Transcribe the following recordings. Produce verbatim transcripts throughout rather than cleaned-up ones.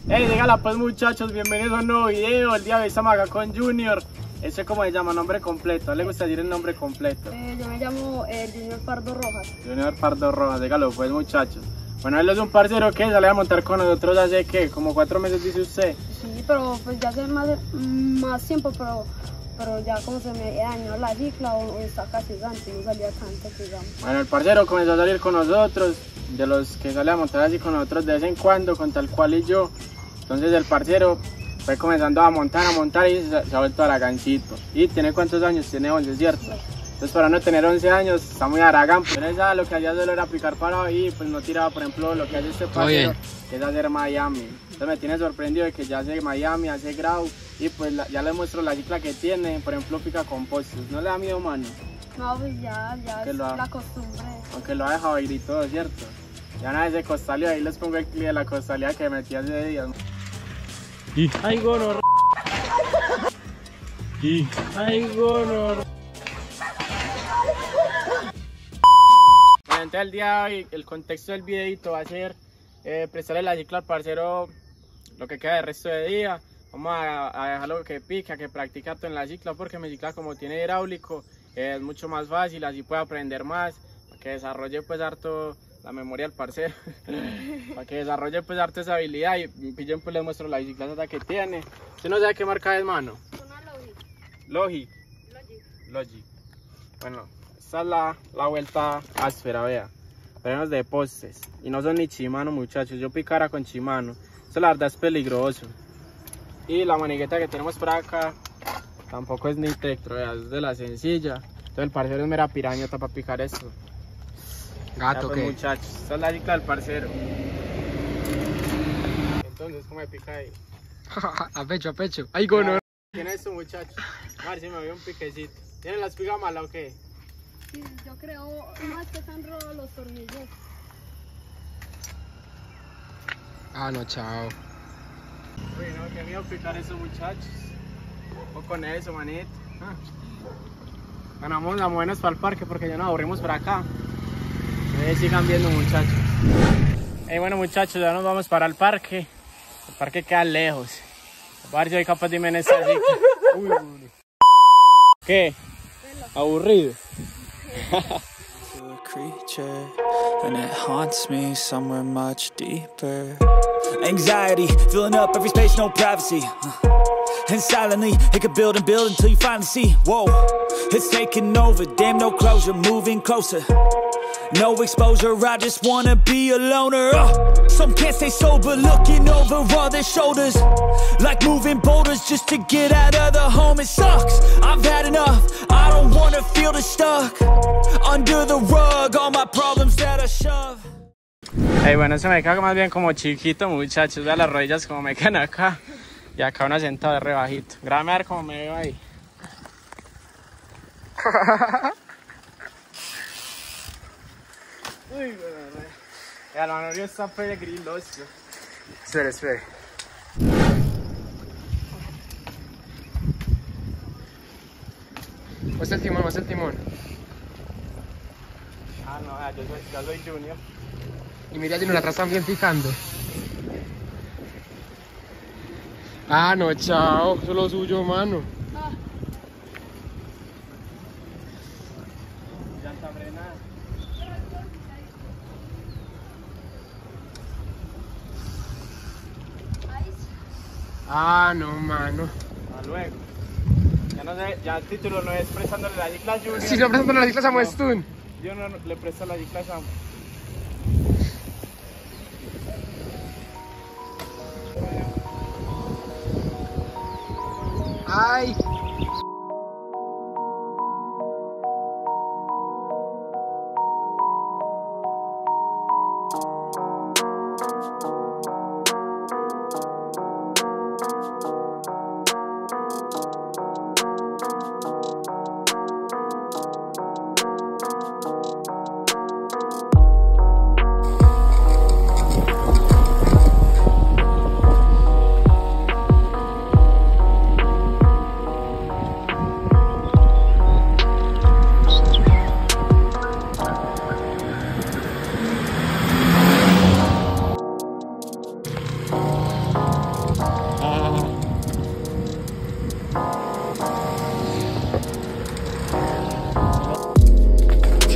Hey, dígala pues muchachos, bienvenidos a un nuevo video. El día de hoy estamos acá con Junior. ¿Ese cómo se llama? Nombre completo. ¿Le gusta decir el nombre completo? Eh, yo me llamo eh, Junior Pardo Rojas. Junior Pardo Rojas, dígalo pues muchachos. Bueno, él es un parcero que sale a montar con nosotros hace ¿qué? Como cuatro meses dice usted. Sí, pero pues ya hace más, más tiempo, pero, pero ya como se me dañó la cicla o, o está casi gigante, no salía tanto, digamos. Bueno, el parcero comenzó a salir con nosotros, de los que sale a montar así con nosotros de vez en cuando, con tal cual y yo. Entonces el parcero fue comenzando a montar, a montar y se, se ha vuelto aragancito. ¿Y tiene cuántos años? Tiene once, ¿cierto? Sí. Entonces para no tener once años está muy aragán. Pero esa lo que hacía solo era picar para y pues no tiraba, por ejemplo, lo que hace este parcero, que es hacer Miami. Entonces me tiene sorprendido de que ya hace Miami, hace ground y pues la, ya le muestro la cicla que tiene. Por ejemplo, pica compostos. ¿No le da miedo, mano? No, pues ya, ya es lo ha, la costumbre. Aunque lo ha dejado ir y todo, ¿cierto? Ya una vez de costalio, ahí les pongo el clip de la costalía que metí hace días. Y ay, gono. Y ay, gono. Bueno, entonces el día de hoy, el contexto del videito va a ser eh, prestarle la cicla al parcero lo que queda del resto de día. Vamos a, a dejarlo que pique, a que practique harto en la cicla, porque mi cicla como tiene hidráulico eh, es mucho más fácil, así puede aprender más, para que desarrolle pues harto la memoria del parcero, para que desarrolle pues harto esa habilidad y pillen pues le muestro la bicicleta que tiene. ¿Usted no sabe qué marca es, mano? Una Logi. Logi. Logi. Logi. Bueno, esta es la, la vuelta áspera, vea. Frenos de postes. Y no son ni Shimano, muchachos. Yo picara con Shimano. Esto la verdad es peligroso. Y la manigueta que tenemos por acá tampoco es ni Tektro, vea, es de la sencilla. Entonces el parcero es mera pirañota para picar esto. Gato, pues, ¿qué? muchachos, esta es la cicla del parcero. Entonces, ¿cómo me pica ahí? A pecho, a pecho. Ay, gono. ¿Tiene esto, muchachos? A ver si me veo un piquecito. ¿Tienen la espiga mala o qué? Sí, yo creo más que están rotos los tornillos. Ah, no, chao. Uy, no, qué miedo picar eso, muchachos. O con eso, manito. Ah. Bueno, vamos a movernos para el parque porque ya nos aburrimos por acá. Eh, sigan viendo, muchachos. Eh, bueno, muchachos, ya nos vamos para el parque. El parque queda lejos. A ver si soy capaz de irme en esta cicla. Uy, uy. ¿Qué? Aburrido. Creature, and it haunts me somewhere much deeper. Anxiety filling up every space, no privacy. And silently it could build and build until you finally see. Whoa, it's taking over. Damn, no closure, moving closer. No exposure, I just wanna be a loner. uh, Some can't stay sober, looking over all their shoulders, like moving boulders just to get out of the home. It sucks, I've had enough. I don't wanna feel the stuck under the rug, all my problems that I shove. Hey, bueno, se me queda más bien como chiquito, muchachos. Vean las rodillas como me quedan acá. Y acá una sentada de rebajito. Grábame a ver cómo me veo ahí. Uy, bueno, ya la manoría está peligroso. Espera, espera. Muestra el timón, muestra el timón. Ah, no, ya, yo soy, ya soy Junior. Y mira, Junior atrás también picando. Ah, no, chao. Eso es lo suyo, mano. Ah. Ya está frenada. Ah, no, mano. Hasta luego. Ya no sé, ya el título no es prestándole la cicla a Junior. Si no prestas la cicla a Samuel No, Stun. yo no le presto la cicla a Samuel. Ay.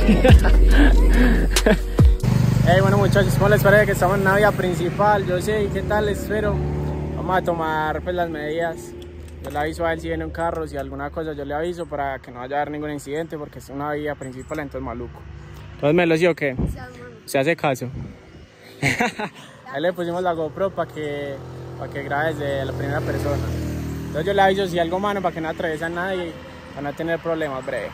Hey, bueno muchachos, ¿cómo les parece que estamos en una vía principal? Yo sé, ¿qué tal? Espero. Vamos a tomar pues las medidas. Yo le aviso a él si viene un carro, si alguna cosa yo le aviso para que no vaya a haber ningún incidente porque es una vía principal, entonces maluco. Entonces, ¿me lo sí o qué? Se hace caso. Ahí le pusimos la GoPro para que, para que grabe desde la primera persona. Entonces yo le aviso si algo mano para que no atraviese a nadie, para no tener problemas breve.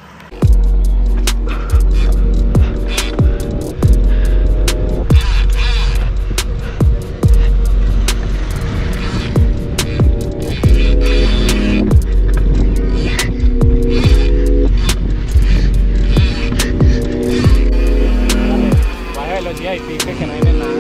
Baja velocidad y pique que no viene nada.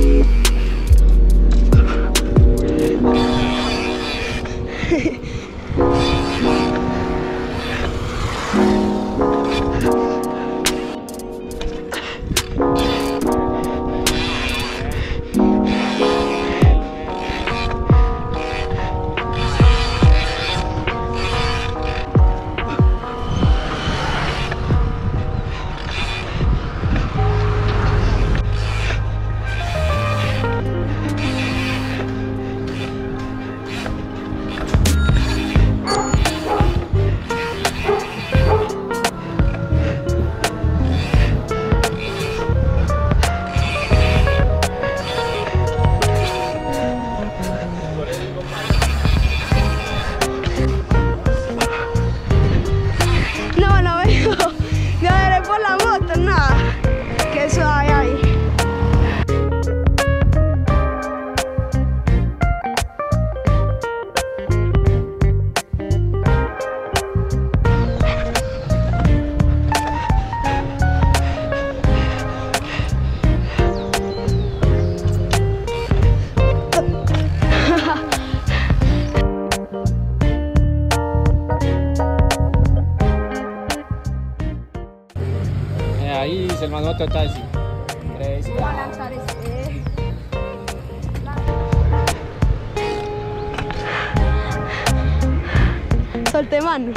Ahí se el más mototaxi. Tres. Solte mano.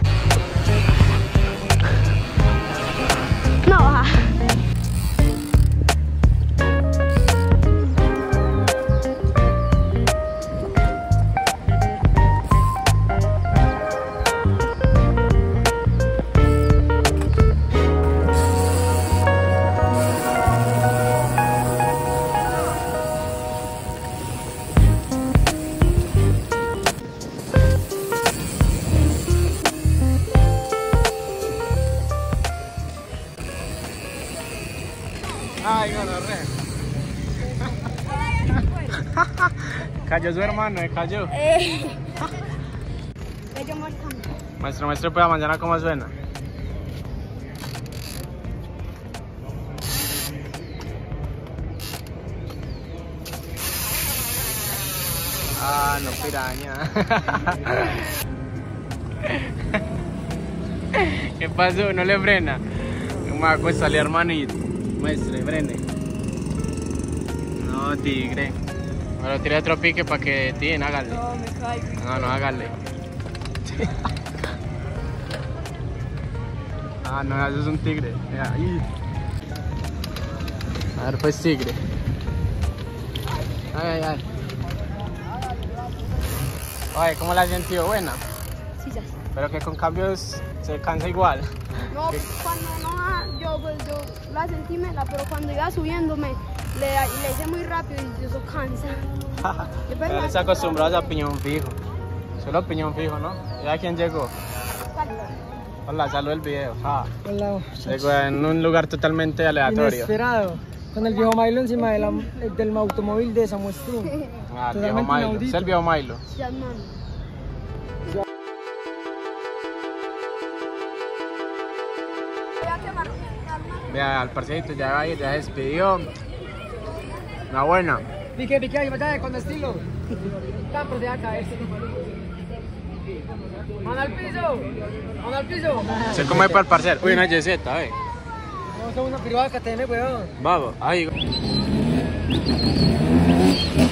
No baja. Ay, no, no, re. Cayó su hermano, eh, cayó. Eh. Maestro, maestro, pues mañana cómo suena. Ah, no, piraña. ¿Qué pasó? ¿No le frena? Me va a costarle, hermanito. Maestre, frene. No, tigre. Pero tire otro pique para que tiren, hágale. No, me caigo. No, no, hágale. Ah, no, eso es un tigre. Mira, ahí. A ver, pues tigre. Ay, ay, ay. Oye, ¿cómo la has sentido? Buena. Sí, ya está. Pero que con cambios se cansa igual. No, cuando no, yo, pues, yo la sentí mela, pero cuando iba subiéndome, le, le hice muy rápido y eso cansa. Pero no se acostumbrados a piñón fijo. Solo piñón fijo, ¿no? ¿Ya quién llegó? Hola, salud el video. Ah. Hola. Llegó en un lugar totalmente aleatorio. Inesperado. Con el viejo Milo encima de la, del automóvil de Samuel Strum. Ah, el viejo Milo. Es el viejo Milo. Ya, hermano. Vea, al parcerito ya va a ir, ya se despidió. Una buena. Pique, pique, ahí vaya con estilo. Tan por de acá, este. ¡Mano al piso! ¡Mano al piso! Se come para el parcero. Uy, una yeseta, eh. Vamos a una privada que tiene, weón. Vamos, ahí.